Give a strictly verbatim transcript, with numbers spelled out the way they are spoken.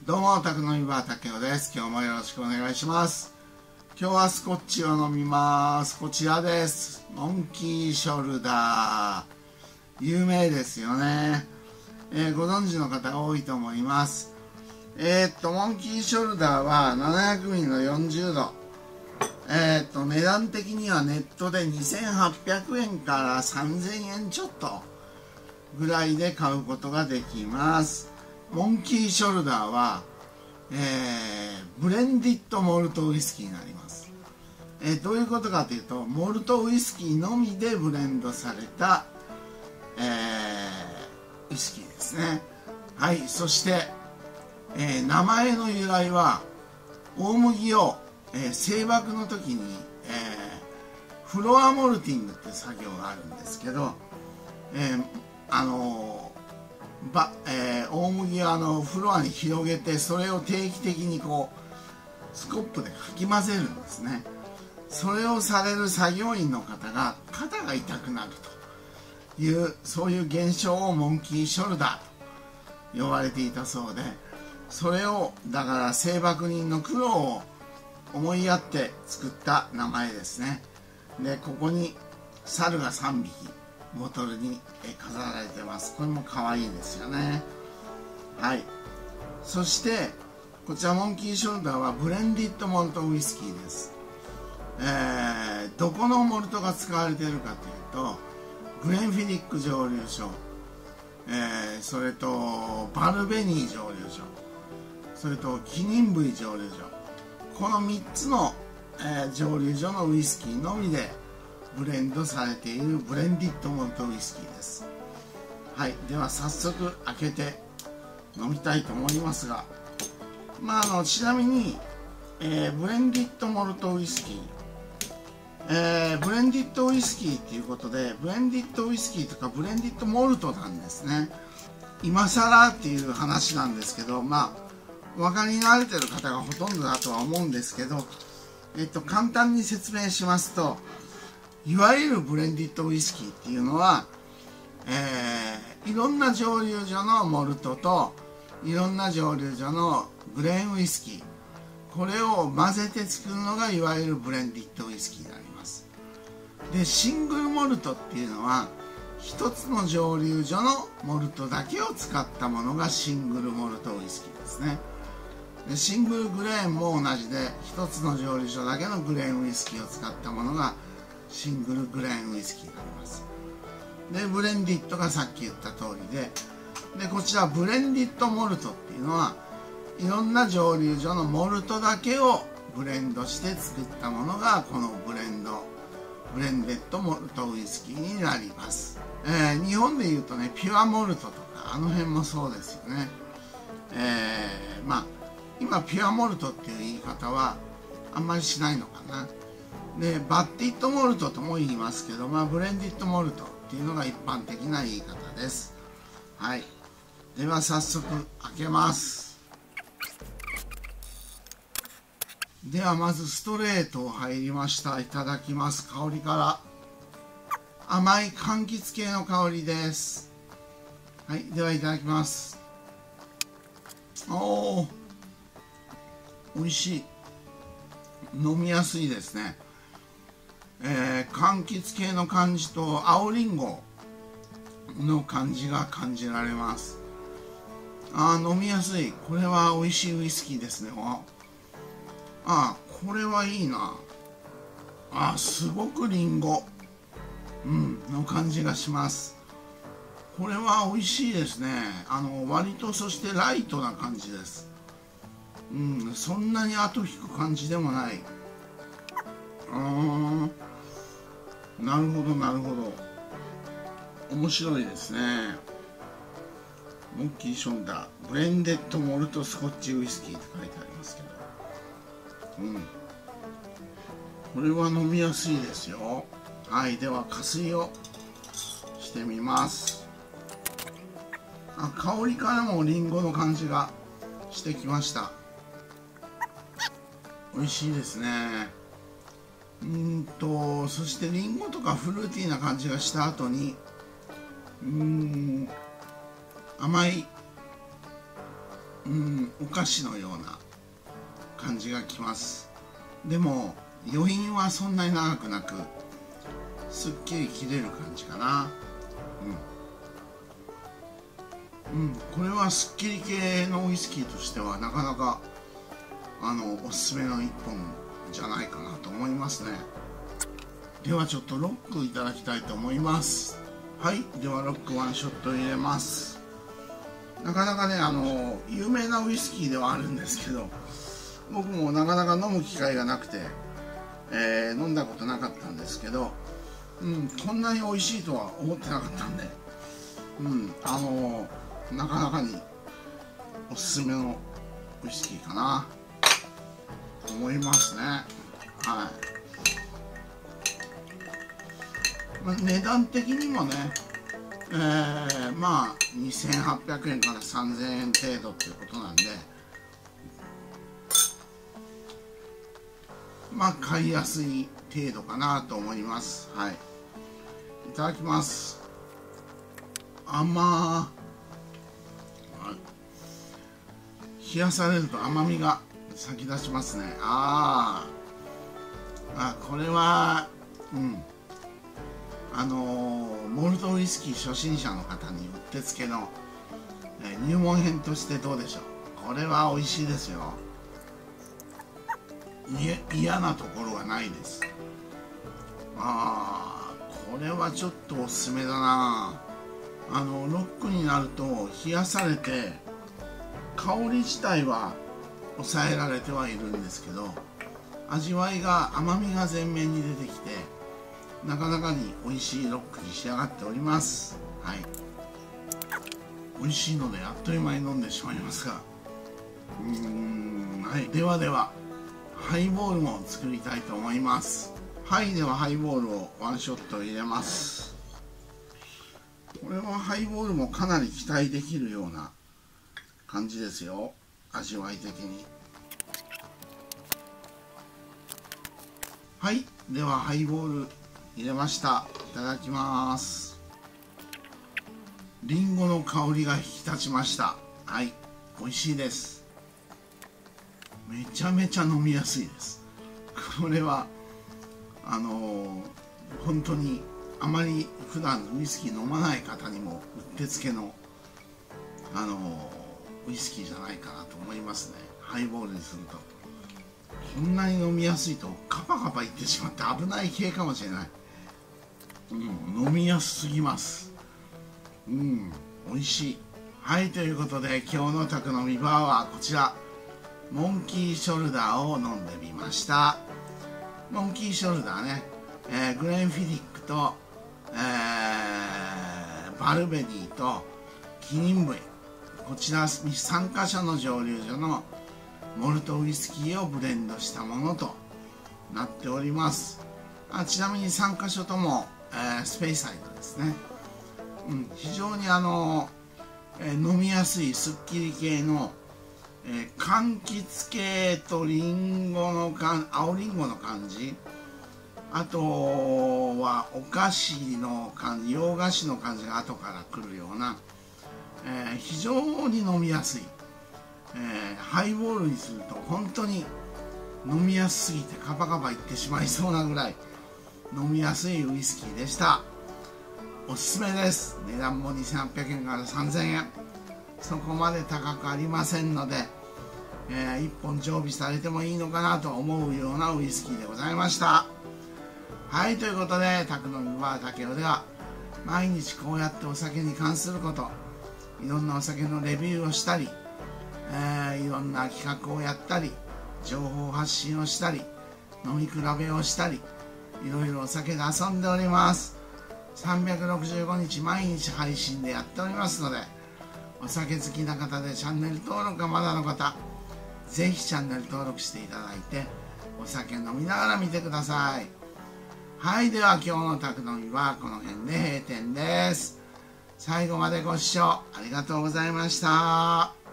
どうも、宅飲みバー竹雄です。今日もよろしくお願いします。今日はスコッチを飲みます。こちらです。モンキーショルダー。有名ですよね。えー、ご存知の方が多いと思います。えー、っと、モンキーショルダーはななひゃくミリのよんじゅうど。えー、っと、値段的にはネットでにせんはっぴゃくえんからさんぜんえんちょっとぐらいで買うことができます。モンキーショルダーは、えー、ブレンディッドモルトウイスキーになります。えー、どういうことかというと、モルトウイスキーのみでブレンドされた、えー、ウイスキーですね。はい、そして、えー、名前の由来は大麦を、えー、製箔の時に、えー、フロアモルティングっていう作業があるんですけど、えー、あのーばえー、大麦をあのフロアに広げて、それを定期的にこうスコップでかき混ぜるんですね。それをされる作業員の方が肩が痛くなるという、そういう現象をモンキーショルダーと呼ばれていたそうで、それをだから製箔人の苦労を思いやって作った名前ですね。で、ここに猿がさんびきボトルに飾られてます。これも可愛いですよね。はい。そしてこちらモンキーショルダーはブレンディッドモルトウイスキーです。えー、どこのモルトが使われているかというと、グレンフィディック蒸留所、えー、それとバルベニー蒸留所、それとキニンブイ蒸留所、このみっつの、えー、蒸留所のウイスキーのみでブレンドされているブレンディッドモルトウイスキーです。はい、では早速開けて飲みたいと思いますが、まあ、あのちなみに、えー、ブレンディッドモルトウイスキー、えー、ブレンディッドウイスキーっていうことで、ブレンディッドウイスキーとかブレンディッドモルトなんですね。今更っていう話なんですけど、まあお分かりになられてる方がほとんどだとは思うんですけど、えっと簡単に説明しますと、いわゆるブレンディッドウイスキーっていうのは、えー、いろんな蒸留所のモルトといろんな蒸留所のグレーンウイスキー、これを混ぜて作るのがいわゆるブレンディッドウイスキーになります。で、シングルモルトっていうのは一つの蒸留所のモルトだけを使ったものがシングルモルトウイスキーですね。で、シングルグレーンも同じで、一つの蒸留所だけのグレーンウイスキーを使ったものがシングルグレーンウイスキーになります。で、ブレンディッドがさっき言った通りで、でこちらブレンディッドモルトっていうのはいろんな蒸留所のモルトだけをブレンドして作ったものがこのブレンドブレンデッドモルトウイスキーになります。えー、日本でいうとね、ピュアモルトとかあの辺もそうですよね。えー、まあ今ピュアモルトっていう言い方はあんまりしないのかな。で、バッティッドモルトとも言いますけど、まあ、ブレンディッドモルトっていうのが一般的な言い方です。はい、では早速開けます。ではまずストレート入りました。いただきます。香りから甘い柑橘系の香りです。はい、ではいただきます。おー、美味しい。飲みやすいですね。えー、柑橘系の感じと青りんごの感じが感じられます。あー、飲みやすい。これは美味しいウイスキーですね。あー、これはいいな。あー、すごくりんご、うん、の感じがします。これは美味しいですね。あの割と、そしてライトな感じです。うん、そんなに後引く感じでもない。あー、なるほどなるほど、面白いですね。モンキーショルダーブレンデッドモルトスコッチウイスキーって書いてありますけど、うん、これは飲みやすいですよ。はい、では加水をしてみます。あ、香りからもリンゴの感じがしてきました。美味しいですね。うんとそしてリンゴとかフルーティーな感じがした後に、うーん甘いうんお菓子のような感じがきます。でも余韻はそんなに長くなくすっきり切れる感じかな。うん、うん、これはすっきり系のウイスキーとしてはなかなかあのおすすめの一本じゃないかなと思いますね。ではちょっとロックいただきたいと思います。はい、ではロックワンショット入れます。なかなかねあの有名なウイスキーではあるんですけど、僕もなかなか飲む機会がなくて、えー、飲んだことなかったんですけど、うん、こんなに美味しいとは思ってなかったんで、うん、あのなかなかにおすすめのウイスキーかなと思いますね。はい。まあ、値段的にもね、えー、まあにせんはっぴゃくえんからさんぜんえん程度っていうことなんで、まあ買いやすい程度かなと思います。はい、いただきます。甘い、冷やされると甘みが咲き出しますね。あーあ、これはうんあのー、モルトウイスキー初心者の方にうってつけの、えー、入門編としてどうでしょう。これは美味しいですよ。嫌なところはないです。あー、これはちょっとおすすめだな。あのロックになると冷やされて香り自体は抑えられてはいるんですけど、味わいが甘みが前面に出てきてなかなかに美味しいロックに仕上がっております。はい、美味しいのであっという間に飲んでしまいますが、うーん、はい、ではではハイボールも作りたいと思います。はい、ではハイボールをワンショット入れます。これはハイボールもかなり期待できるような感じですよ、味わい的に。はい、ではハイボール入れました。いただきます。リンゴの香りが引き立ちました。はい、美味しいです。めちゃめちゃ飲みやすいです。これはあのー、本当にあまり普段ウイスキー飲まない方にもうってつけの、あのー、ウイスキーじゃないかなと思いますね。ハイボールにするとこんなに飲みやすいとカパカパいってしまって危ない系かもしれない。うん、飲みやすすぎます。うん、美味しい。はい、ということで今日の宅飲みバーはこちらモンキーショルダーを飲んでみました。モンキーショルダーね、えー、グレンフィディックと、えー、バルベディとキリンブイ、こちらさんかしょの蒸留所のモルトウイスキーをブレンドしたものとなっております。あちなみにさんかしょとも、えー、スペイサイドですね。うん、非常にあの、えー、飲みやすいすっきり系の、えー、柑橘系とリンゴのか青リンゴの感じ、あとはお菓子の感じ、洋菓子の感じが後から来るような、えー、非常に飲みやすい、えー、ハイボールにすると本当に飲みやすすぎてカパカパいってしまいそうなぐらい飲みやすいウイスキーでした。おすすめです。値段もにせんはっぴゃくえんからさんぜんえん、そこまで高くありませんので、えー、いっぽん常備されてもいいのかなと思うようなウイスキーでございました。はい、ということで宅飲みバー竹雄では毎日こうやってお酒に関すること、いろんなお酒のレビューをしたり、えー、いろんな企画をやったり情報発信をしたり飲み比べをしたりいろいろお酒で遊んでおります。さんびゃくろくじゅうごにち毎日配信でやっておりますので、お酒好きな方でチャンネル登録がまだの方、ぜひチャンネル登録していただいてお酒飲みながら見てください。はい、では今日の宅飲みはこの辺で閉店です。最後までご視聴ありがとうございました。